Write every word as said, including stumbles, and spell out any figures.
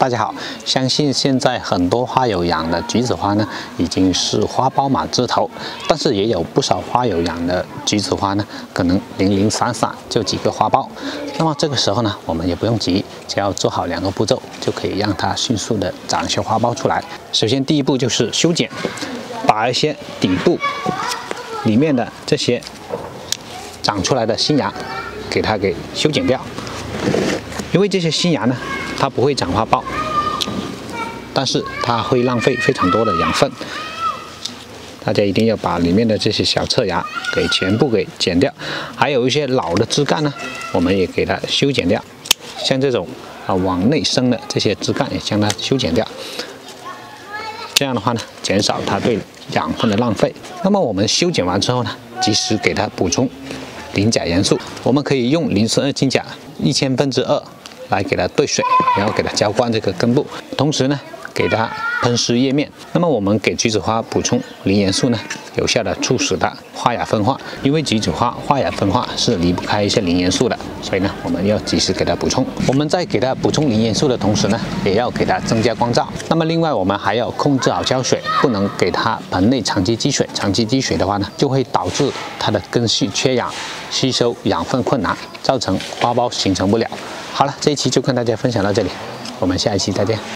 大家好，相信现在很多花友养的橘子花呢，已经是花苞满枝头，但是也有不少花友养的橘子花呢，可能零零散散就几个花苞。那么这个时候呢，我们也不用急，只要做好两个步骤，就可以让它迅速的长一些花苞出来。首先第一步就是修剪，把一些底部里面的这些长出来的新芽，给它给修剪掉。因为这些新芽呢，它不会长花苞，但是它会浪费非常多的养分。大家一定要把里面的这些小侧芽给全部给剪掉，还有一些老的枝干呢，我们也给它修剪掉。像这种啊往内生的这些枝干也将它修剪掉。这样的话呢，减少它对养分的浪费。那么我们修剪完之后呢，及时给它补充磷钾元素。我们可以用磷酸二氢钾一千分之二。来给它兑水，然后给它浇灌这个根部，同时呢，给它喷施叶面。那么我们给橘子花补充磷元素呢，有效的促使它花芽分化。因为橘子花花芽分化是离不开一些磷元素的，所以呢，我们要及时给它补充。我们在给它补充磷元素的同时呢，也要给它增加光照。那么另外我们还要控制好浇水，不能给它盆内长期积水。长期积水的话呢，就会导致它的根系缺氧，吸收养分困难，造成花苞形成不了。好了，这一期就跟大家分享到这里，我们下一期再见。